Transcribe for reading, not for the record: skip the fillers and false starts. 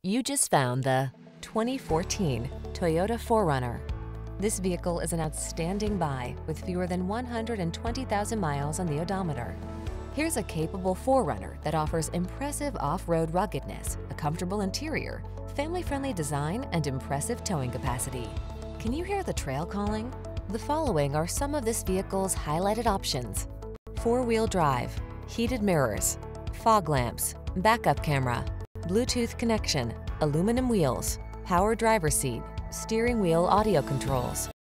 You just found the 2014 Toyota 4Runner. This vehicle is an outstanding buy with fewer than 120,000 miles on the odometer. Here's a capable 4Runner that offers impressive off-road ruggedness, a comfortable interior, family-friendly design, and impressive towing capacity. Can you hear the trail calling? The following are some of this vehicle's highlighted options: four-wheel drive, heated mirrors, fog lamps, backup camera, Bluetooth connection, aluminum wheels, power driver seat, steering wheel audio controls,